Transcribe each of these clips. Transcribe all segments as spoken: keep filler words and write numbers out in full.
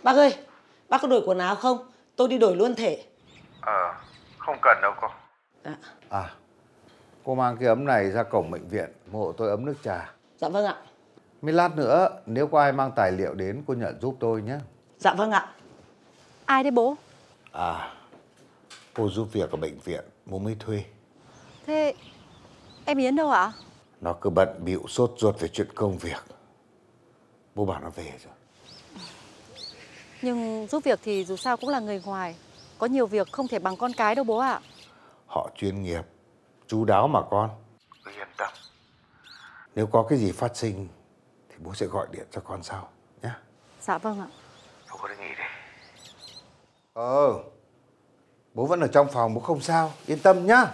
Bác ơi, bác có đổi quần áo không? Tôi đi đổi luôn thể. Ờ, không cần đâu cô. Dạ. À, cô mang cái ấm này ra cổng bệnh viện, mua hộ tôi ấm nước trà. Dạ vâng ạ. Mấy lát nữa, nếu có ai mang tài liệu đến, cô nhận giúp tôi nhé. Dạ vâng ạ. Ai đấy bố? À, cô giúp việc ở bệnh viện, bố mới thuê. Thế em Yến đâu ạ? Nó cứ bận bịu sốt ruột về chuyện công việc. Bố bảo nó về rồi. Nhưng giúp việc thì dù sao cũng là người ngoài. Có nhiều việc không thể bằng con cái đâu bố ạ. Họ chuyên nghiệp, chú đáo mà con. Cứ yên tâm. Nếu có cái gì phát sinh thì bố sẽ gọi điện cho con sau nhé. Dạ vâng ạ. Cô có đi nghỉ đi. Ờ, bố vẫn ở trong phòng, bố không sao, yên tâm nhá.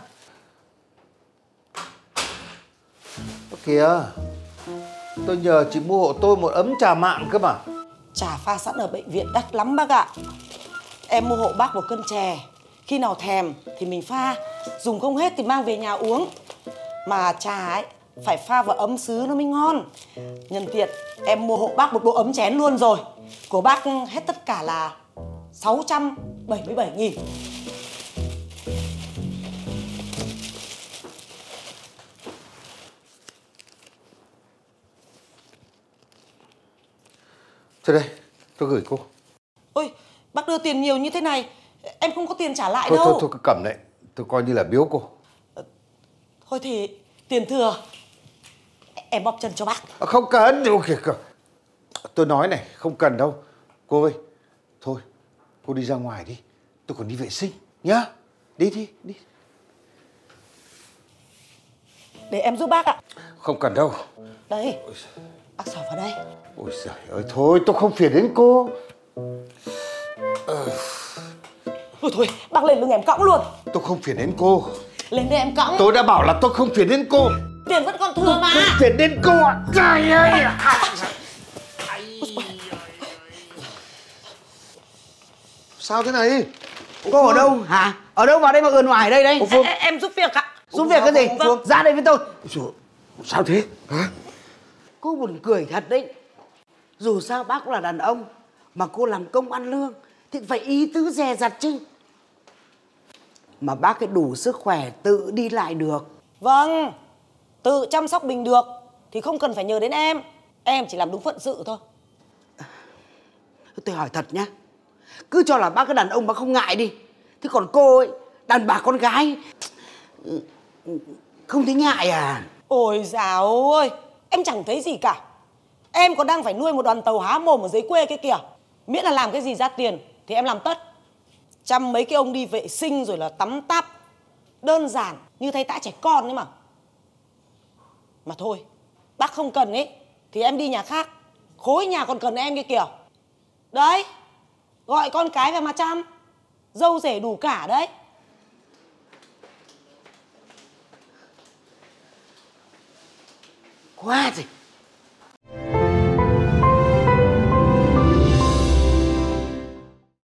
Ơ kìa, tôi nhờ chị mua hộ tôi một ấm trà mạn cơ mà. Trà pha sẵn ở bệnh viện đắt lắm bác ạ. Em mua hộ bác một cân chè. Khi nào thèm thì mình pha, dùng không hết thì mang về nhà uống. Mà trà ấy phải pha vào ấm sứ nó mới ngon. Nhân tiện em mua hộ bác một bộ ấm chén luôn rồi. Của bác hết tất cả là sáu trăm bảy mươi bảy nghìn. Thôi đây, tôi gửi cô. Ôi, bác đưa tiền nhiều như thế này, em không có tiền trả lại Thôi, đâu. thôi, thôi, cứ cầm đấy. Tôi coi như là biếu cô. Thôi thì tiền thừa em bóp chân cho bác. À, không cần. Ôi kìa, kìa. Tôi nói này, không cần đâu. Cô ơi, thôi, cô đi ra ngoài đi. Tôi còn đi vệ sinh, nhá. Đi đi, đi. Để em giúp bác ạ. Không cần đâu. Đây, bác xỏ vào đây. Ôi giời ơi, thôi, tôi không phiền đến cô. Ờ. Thôi thôi, bác lên lưng em cõng luôn. Tôi không phiền đến cô. Lên đây em cõng. Tôi đã bảo là tôi không phiền đến cô. Tiền vẫn còn thừa mà. Không phiền đến cô ạ. Trời ơi. Sao thế này? Cô ở đâu hả? Ở đâu vào đây mà ườn ngoài đây đây? Ê, ê, em giúp việc ạ. Giúp việc cái gì? Vâng. Ra đây với tôi. Sao thế? Hả? Cô buồn cười thật đấy. Dù sao bác cũng là đàn ông, mà cô làm công ăn lương thì phải ý tứ dè dặt chứ. Mà bác ấy đủ sức khỏe tự đi lại được. Vâng, tự chăm sóc mình được thì không cần phải nhờ đến em. Em chỉ làm đúng phận sự thôi. Tôi hỏi thật nhá, cứ cho là bác cái đàn ông bác không ngại đi. Thế còn cô ấy, đàn bà con gái, không thấy ngại à? Ôi dào ơi, em chẳng thấy gì cả. Em còn đang phải nuôi một đoàn tàu há mồm ở dưới quê kia kìa. Miễn là làm cái gì ra tiền thì em làm tất. Chăm mấy cái ông đi vệ sinh rồi là tắm táp, đơn giản như thay tã trẻ con ấy mà. Mà thôi, bác không cần ấy thì em đi nhà khác. Khối nhà còn cần em kia kìa. Đấy, gọi con cái về mà chăm. Dâu rể đủ cả đấy. Quá gì.